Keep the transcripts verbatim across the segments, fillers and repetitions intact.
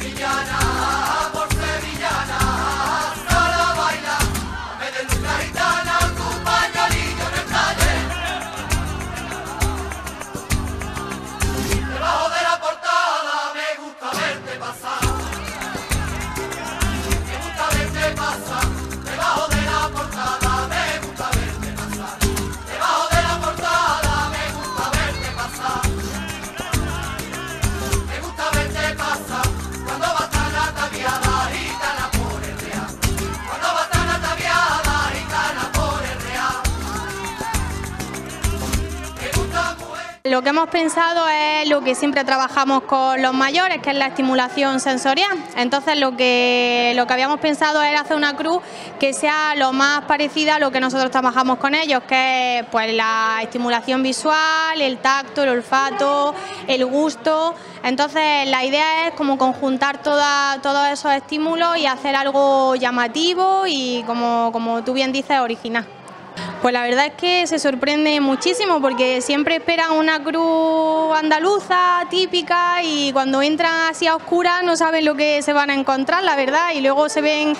Lo que hemos pensado es lo que siempre trabajamos con los mayores, que es la estimulación sensorial. Entonces lo que, lo que habíamos pensado era hacer una cruz que sea lo más parecida a lo que nosotros trabajamos con ellos, que es pues, la estimulación visual, el tacto, el olfato, el gusto. Entonces la idea es como conjuntar toda, todos esos estímulos y hacer algo llamativo y, como, como tú bien dices, original. Pues la verdad es que se sorprende muchísimo porque siempre esperan una cruz andaluza típica y cuando entran así a oscuras no saben lo que se van a encontrar, la verdad, y luego se ven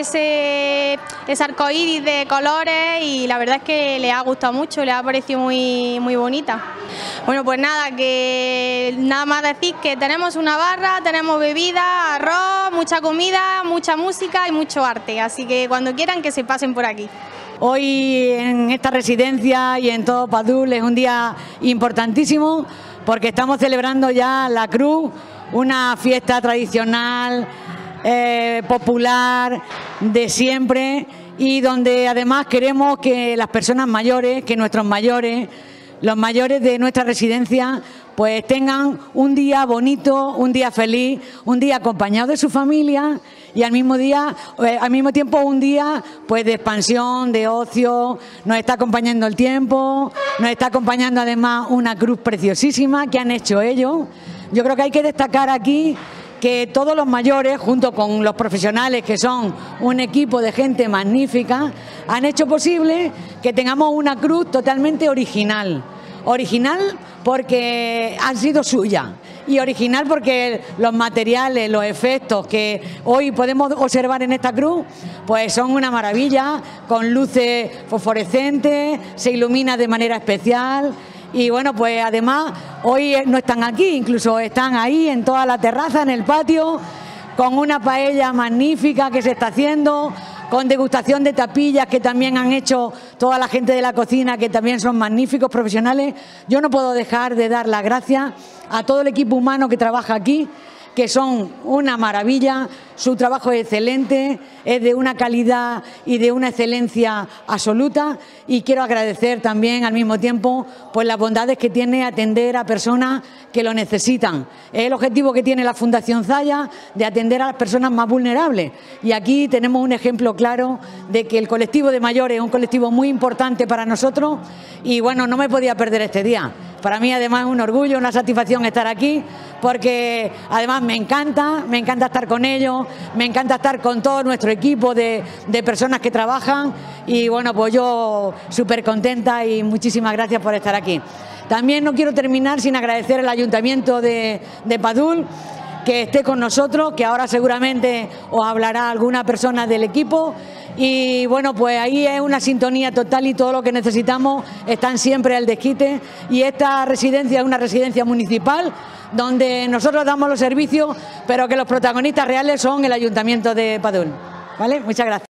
ese, ese arcoíris de colores y la verdad es que les ha gustado mucho, les ha parecido muy, muy bonita. Bueno, pues nada, que nada más decir que tenemos una barra, tenemos bebida, arroz, mucha comida, mucha música y mucho arte, así que cuando quieran que se pasen por aquí. Hoy en esta residencia y en todo Padul es un día importantísimo porque estamos celebrando ya la Cruz, una fiesta tradicional, eh, popular, de siempre, y donde además queremos que las personas mayores, que nuestros mayores, los mayores de nuestra residencia, pues tengan un día bonito, un día feliz, un día acompañado de su familia y al mismo día, eh, al mismo tiempo un día pues de expansión, de ocio. Nos está acompañando el tiempo, nos está acompañando además una cruz preciosísima que han hecho ellos. Yo creo que hay que destacar aquí que todos los mayores, junto con los profesionales, que son un equipo de gente magnífica, han hecho posible que tengamos una cruz totalmente original. Original porque han sido suya y original porque los materiales, los efectos que hoy podemos observar en esta cruz, pues son una maravilla, con luces fosforescentes, se ilumina de manera especial. Y bueno, pues además hoy no están aquí, incluso están ahí en toda la terraza, en el patio, con una paella magnífica que se está haciendo, con degustación de tapillas que también han hecho toda la gente de la cocina, que también son magníficos profesionales. Yo no puedo dejar de dar las gracias a todo el equipo humano que trabaja aquí, que son una maravilla, su trabajo es excelente, es de una calidad y de una excelencia absoluta, y quiero agradecer también al mismo tiempo pues las bondades que tiene atender a personas que lo necesitan. Es el objetivo que tiene la Fundación Zaya, de atender a las personas más vulnerables, y aquí tenemos un ejemplo claro de que el colectivo de mayores es un colectivo muy importante para nosotros y bueno, no me podía perder este día. Para mí además es un orgullo, una satisfacción estar aquí, porque además me encanta, me encanta estar con ellos, me encanta estar con todo nuestro equipo de, de personas que trabajan y bueno, pues yo súper contenta y muchísimas gracias por estar aquí. También no quiero terminar sin agradecer al Ayuntamiento de, de Padul, que esté con nosotros, que ahora seguramente os hablará alguna persona del equipo. Y bueno, pues ahí es una sintonía total y todo lo que necesitamos están siempre al desquite. Y esta residencia es una residencia municipal donde nosotros damos los servicios, pero que los protagonistas reales son el Ayuntamiento de Padul. ¿Vale? Muchas gracias.